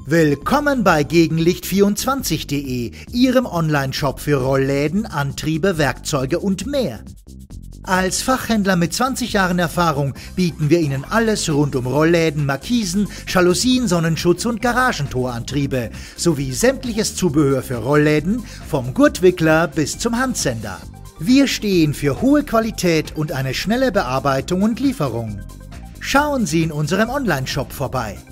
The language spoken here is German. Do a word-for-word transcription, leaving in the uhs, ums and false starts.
Willkommen bei Gegenlicht vierundzwanzig punkt de, Ihrem Onlineshop für Rollläden, Antriebe, Werkzeuge und mehr. Als Fachhändler mit zwanzig Jahren Erfahrung bieten wir Ihnen alles rund um Rollläden, Markisen, Jalousien, Sonnenschutz und Garagentorantriebe sowie sämtliches Zubehör für Rollläden, vom Gurtwickler bis zum Handsender. Wir stehen für hohe Qualität und eine schnelle Bearbeitung und Lieferung. Schauen Sie in unserem Onlineshop vorbei.